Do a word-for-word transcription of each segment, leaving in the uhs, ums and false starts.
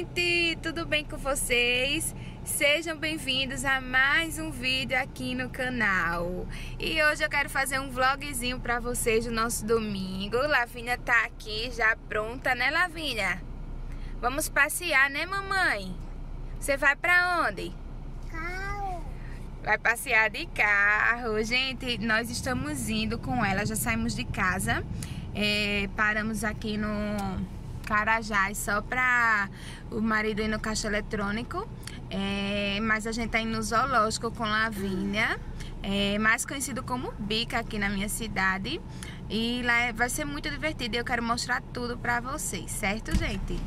gente! Tudo bem com vocês? Sejam bem-vindos a mais um vídeo aqui no canal. E hoje eu quero fazer um vlogzinho pra vocês do nosso domingo. Lavínia tá aqui já pronta, né, Lavínia? Vamos passear, né, mamãe? Você vai pra onde? Carro. Vai passear de carro. Gente, nós estamos indo com ela, já saímos de casa. É, paramos aqui no Carajás só pra o marido ir no caixa eletrônico. É, mas a gente tá indo no zoológico com Lavínia, é, mais conhecido como Bica aqui na minha cidade. E lá vai ser muito divertido e eu quero mostrar tudo pra vocês, certo, gente?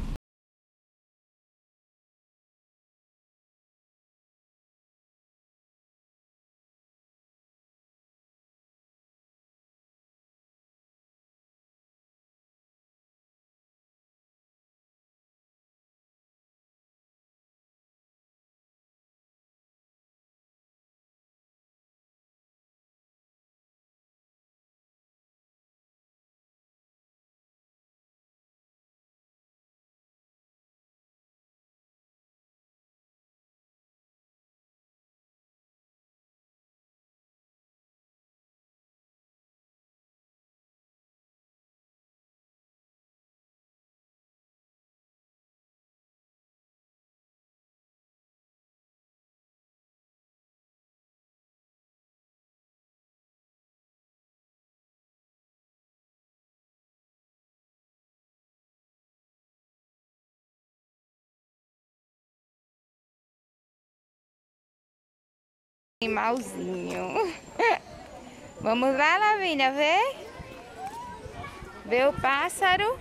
Animalzinho. Vamos lá, Lavínia, ver? Ver o pássaro.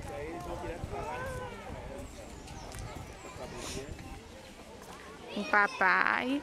O papai.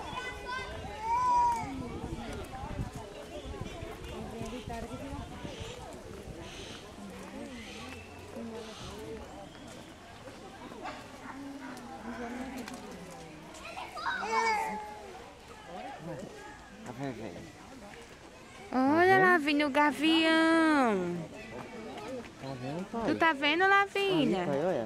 Olha, Lavínia, o gavião. Tá vendo, pai? Tu tá vendo, Lavínia? Ali, pai, olha.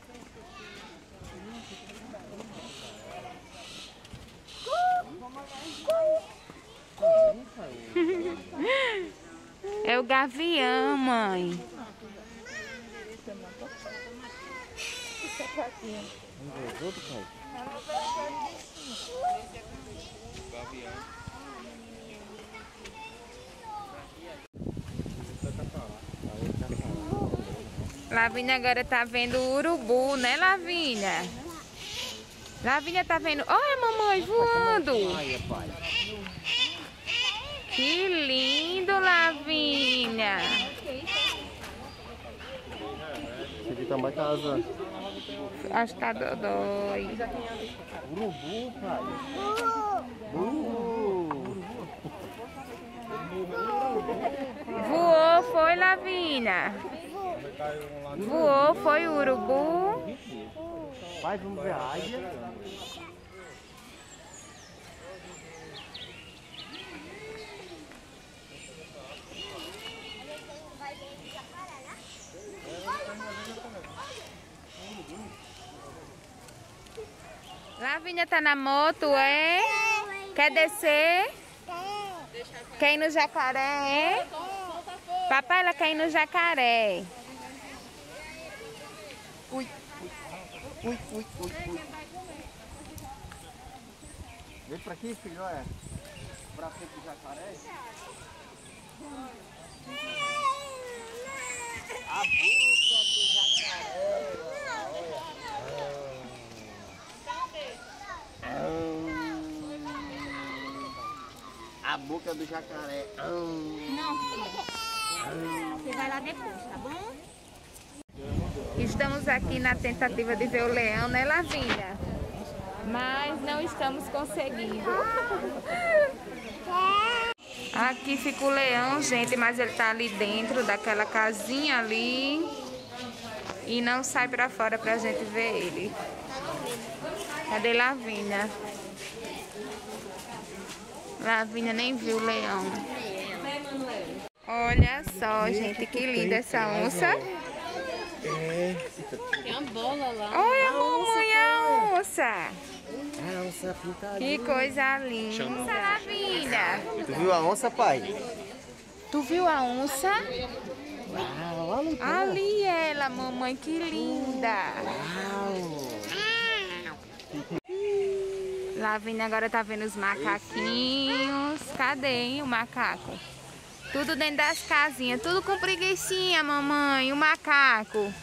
É o gavião, mãe. Vamos ver os outros, pai? Lavínia agora tá vendo o urubu, né, Lavínia? Lavínia tá vendo... Olha, mamãe voando! Olha, pai. Que lindo, Lavínia! Esse aqui também tá asando. Acho que tá dodói. Urubu, pai. Urubu. Voou, foi, Lavínia? Voou, foi o urubu? Pai, vamos ver a águia. Lavínia tá na moto, é? Quer descer? Quer ir no jacaré, é? Papai, ela quer ir no jacaré. Ui, ui, ui, ui, ui. Vem pra aqui, filho, olha. Pra frente do jacaré. A boca do jacaré. A boca do jacaré. Não, filho. Você vai lá depois, tá bom? Estamos aqui na tentativa de ver o leão, né, Lavínia? Mas não estamos conseguindo. Aqui fica o leão, gente, mas ele tá ali dentro daquela casinha ali. E não sai pra fora pra gente ver ele. Cadê Lavínia? Lavínia nem viu o leão. Olha só, gente, que linda essa onça. É. Tem uma bola lá. Olha, mamãe, a onça. A onça pintada. Que coisa linda. Onça Lavínia. Tu viu a onça, pai? Tu viu a onça? Uau, olha Ali ela, mamãe, que linda. Uau. Lavínia agora tá vendo os macaquinhos. Cadê, hein, o macaco? Tudo dentro das casinhas, tudo com preguicinha, mamãe, o macaco.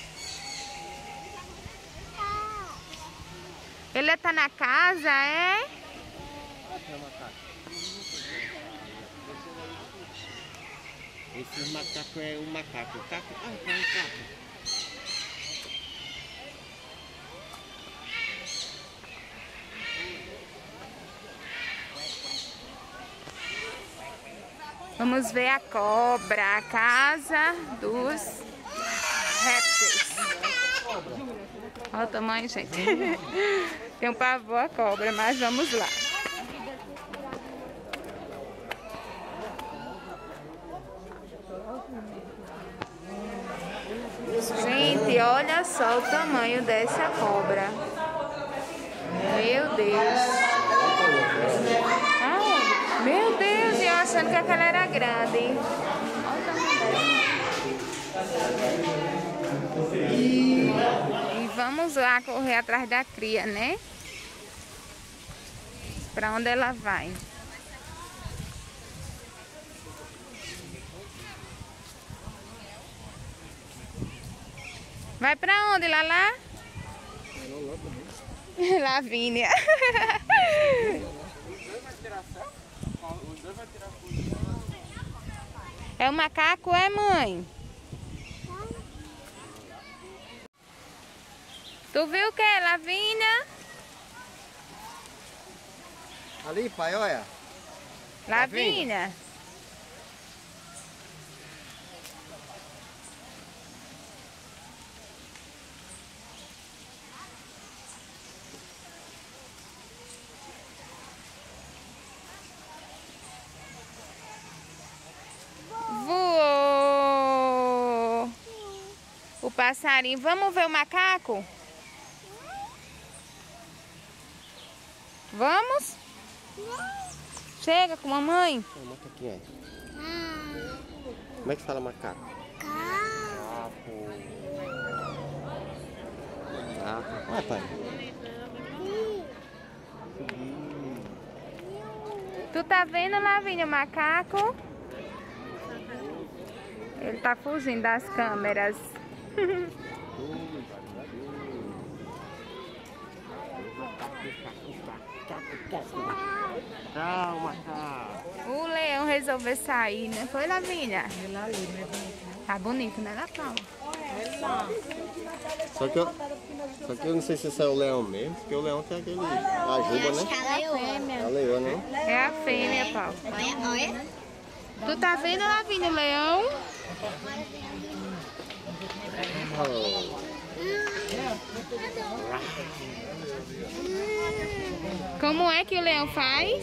Ele tá na casa, é? Esse macaco é um macaco. Caco, ah, é um caco. Vamos ver a cobra, a casa dos répteis. Olha o tamanho, gente. Tem um pavor a cobra, mas vamos lá. Gente, olha só o tamanho dessa cobra. Meu Deus. Ah, meu Deus, eu achando que aquela era grande. Olha o tamanho dela. E vamos lá correr atrás da cria, né? Pra onde ela vai? Vai pra onde, Lala? Lavínia. É o macaco, é, mãe? Tu viu o que, Lavínia? Ali, pai, olha. Lavínia. Voou. O passarinho. Vamos ver o macaco? Vamos? Chega com a mamãe. O macaquinho é. Como é que fala macaco? Caco. Caco. Olha, pai. Tu tá vendo, Lavínia, o macaco? Ele tá fugindo das câmeras. Calma, calma. O leão resolveu sair, né? Foi, Lavínia? Tá bonito, né, Natal? Só que, eu, só que eu não sei se esse é o leão mesmo, porque o leão tem aquele ajuda, né? É a leoa, né? É a fêmea, Paulo. Olha, olha. Tu tá vendo, Lavínia, o leão? Oh. Como é que o leão faz?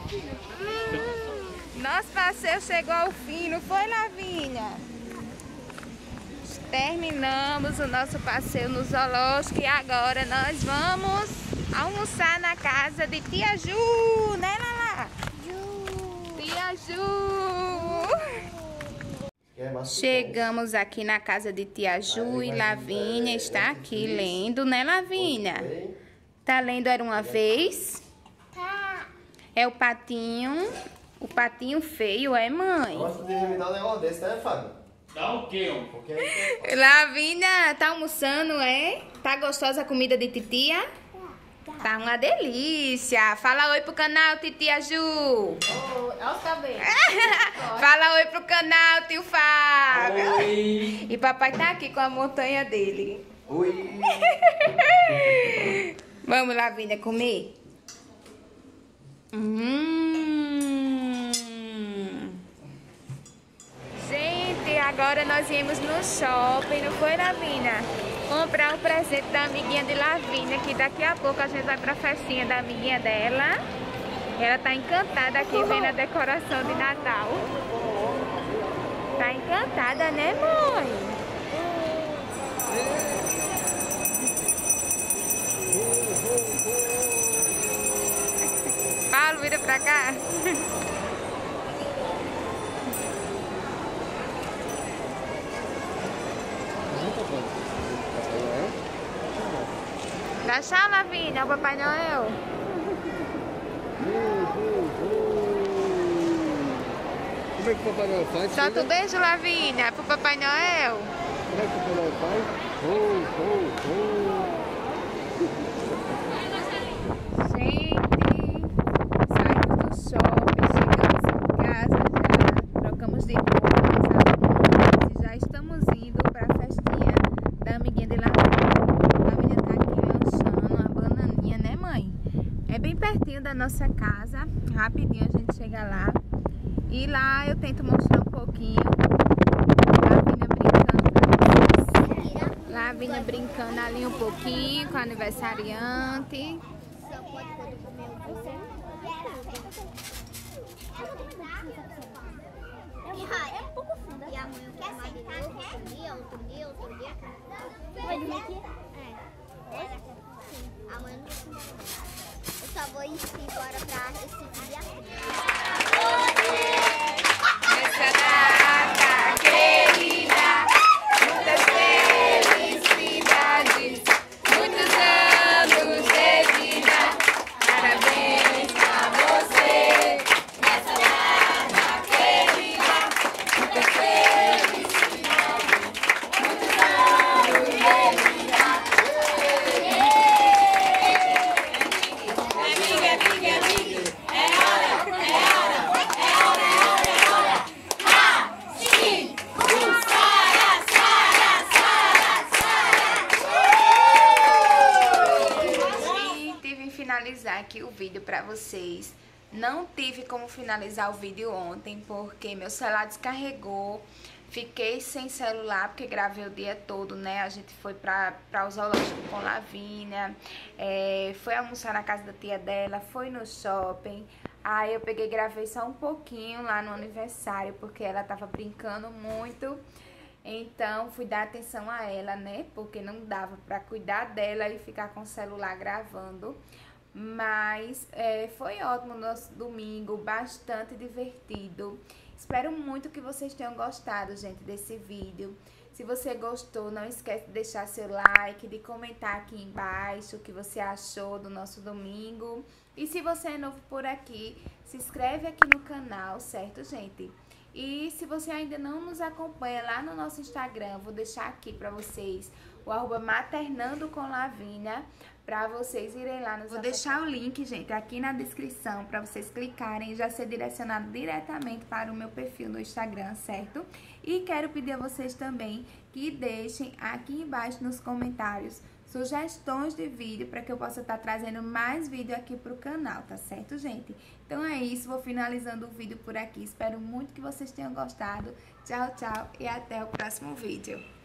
Nosso passeio chegou ao fim, não foi, Lavínia? Terminamos o nosso passeio no zoológico e agora nós vamos almoçar na casa de Tia Ju, né, Lala? Ju. Tia Ju. Chegamos aqui na casa de Tia Ju e Lavínia está aqui lendo, né, Lavínia? Tá lendo Era Uma Vez? É o patinho, o patinho feio, é, mãe? Gosta de me dar um negócio desse, né, Fábio? Dá o quê, ó? Lavínia, tá almoçando, é? Tá gostosa a comida de titia? Tá uma delícia. Fala oi pro canal, titia Ju. Olha os cabelos. Fala oi pro canal, tio Fábio. Oi. E papai tá aqui com a montanha dele. Oi. Vamos, Lavínia, comer? Hum. Gente, agora nós viemos no shopping, não foi, Lavínia? Comprar um presente da amiguinha de Lavínia, que daqui a pouco a gente vai pra festinha da amiguinha dela. Ela tá encantada aqui vendo a decoração de Natal. Tá encantada, né, mãe? Paulo, vira pra cá. Dá tchau, Lavínia, ao Papai Noel. Como é que o Papai Noel faz? Solta o beijo, Lavínia, pro Papai Noel. Como é que o Papai Noel faz? Oh, oh, oh. Gente, saímos do shopping, chegamos em casa já, trocamos de roupa, e já estamos indo pra festinha da amiguinha de Lavínia. Lavínia tá aqui lanchando uma bananinha, né, mãe? É bem pertinho da nossa casa, rapidinho a gente chega lá. E lá eu tento mostrar um pouquinho. Lavínia brincando pra vocês. Lavínia brincando ali um pouquinho com a aniversariante. Só pode poder comer o você. É um pouco funda. E amanhã eu quero mais de novo, outro dia, outro dia, outro dia. Vai dormir aqui? É. Amanhã não vou comer. Eu só vou ir embora pra esse dia. Nessa data querida, muitas felicidades, muitos anos de vida, parabéns pra você. Nessa data querida, muitas felicidades, muitos anos de vida. Amiga, amiga, amiga, é hora, é hora. Finalizar aqui o vídeo pra vocês. Não tive como finalizar o vídeo ontem porque meu celular descarregou. Fiquei sem celular porque gravei o dia todo, né? A gente foi pra, pra o zoológico com Lavínia, é, foi almoçar na casa da tia dela, foi no shopping. Aí eu peguei e gravei só um pouquinho lá no aniversário porque ela tava brincando muito. Então fui dar atenção a ela, né? Porque não dava pra cuidar dela e ficar com o celular gravando. Mas é, foi ótimo o nosso domingo, bastante divertido. Espero muito que vocês tenham gostado, gente, desse vídeo. Se você gostou, não esquece de deixar seu like, de comentar aqui embaixo o que você achou do nosso domingo. E se você é novo por aqui, se inscreve aqui no canal, certo, gente? E se você ainda não nos acompanha lá no nosso Instagram, vou deixar aqui pra vocês o arroba maternando com Lavínia, pra vocês irem lá nos... Vou deixar o link, gente, aqui na descrição, pra vocês clicarem e já ser direcionado diretamente para o meu perfil no Instagram, certo? E quero pedir a vocês também que deixem aqui embaixo nos comentários sugestões de vídeo para que eu possa estar trazendo mais vídeo aqui pro canal, tá certo, gente? Então é isso, vou finalizando o vídeo por aqui. Espero muito que vocês tenham gostado. Tchau, tchau e até o próximo vídeo.